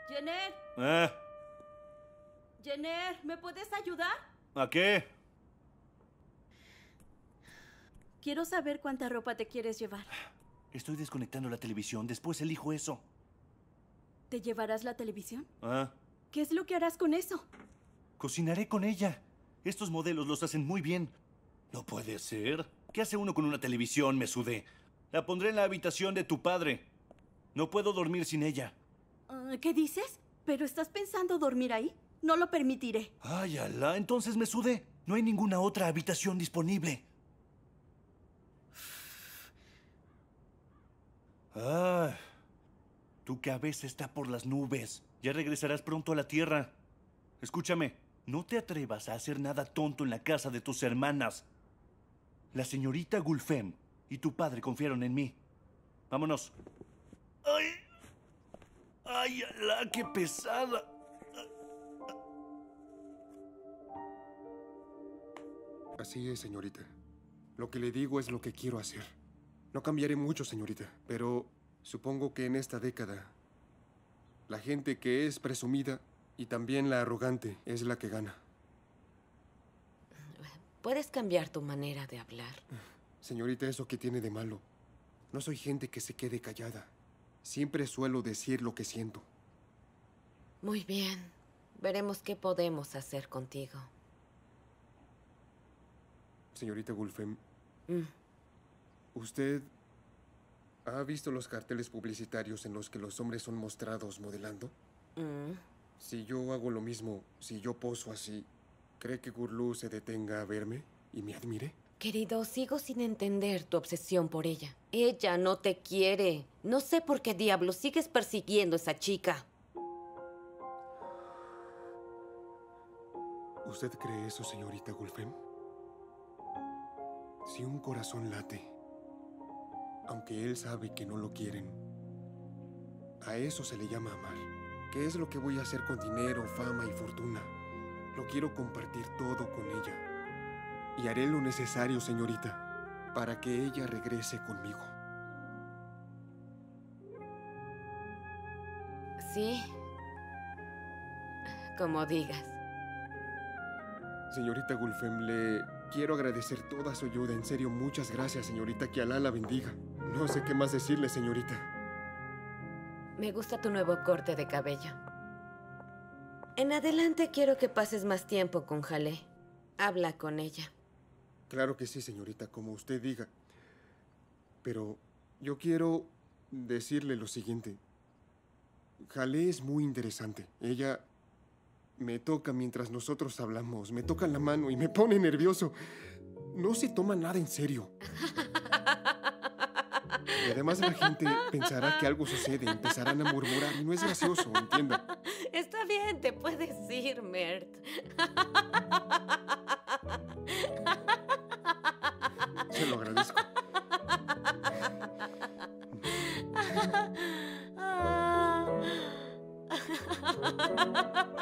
Jenner. Jenner, ¿me puedes ayudar? ¿A qué? Quiero saber cuánta ropa te quieres llevar. Estoy desconectando la televisión. Después elijo eso. ¿Te llevarás la televisión? ¿Ah? ¿Qué es lo que harás con eso? Cocinaré con ella. Estos modelos los hacen muy bien. No puede ser. ¿Qué hace uno con una televisión, Mesude? La pondré en la habitación de tu padre. No puedo dormir sin ella. ¿Qué dices? ¿Pero estás pensando dormir ahí? No lo permitiré. Ay, Alá. Entonces, Mesude, no hay ninguna otra habitación disponible. Tu cabeza está por las nubes. Ya regresarás pronto a la tierra. Escúchame, no te atrevas a hacer nada tonto en la casa de tus hermanas. La señorita Gulfem y tu padre confiaron en mí. Vámonos. ¡Ay! ¡Ay, Alá, qué pesada! Así es, señorita. Lo que le digo es lo que quiero hacer. No cambiaré mucho, señorita, pero supongo que en esta década la gente que es presumida y también la arrogante es la que gana. Puedes cambiar tu manera de hablar. Señorita, ¿eso qué tiene de malo? No soy gente que se quede callada. Siempre suelo decir lo que siento. Muy bien. Veremos qué podemos hacer contigo. Señorita Gulfem, ¿usted ha visto los carteles publicitarios en los que los hombres son mostrados modelando? Si yo hago lo mismo, si yo poso así, ¿cree que Gurlu se detenga a verme y me admire? Querido, sigo sin entender tu obsesión por ella. Ella no te quiere. No sé por qué diablos sigues persiguiendo a esa chica. ¿Usted cree eso, señorita Gulfem? Si un corazón late, aunque él sabe que no lo quieren, a eso se le llama amar. ¿Qué es lo que voy a hacer con dinero, fama y fortuna? Lo quiero compartir todo con ella. Y haré lo necesario, señorita, para que ella regrese conmigo. Sí. Como digas. Señorita Gulfem, le quiero agradecer toda su ayuda. En serio, muchas gracias, señorita. Que Alá la bendiga. No sé qué más decirle, señorita. Me gusta tu nuevo corte de cabello. En adelante quiero que pases más tiempo con Jaleh. Habla con ella. Claro que sí, señorita, como usted diga. Pero yo quiero decirle lo siguiente. Jaleh es muy interesante. Ella me toca mientras nosotros hablamos. Me toca la mano y me pone nervioso. No se toma nada en serio. Y además la gente pensará que algo sucede. Empezarán a murmurar y no es gracioso, entienda. Está bien, te puedes ir, Mert. Se lo agradezco. Ah.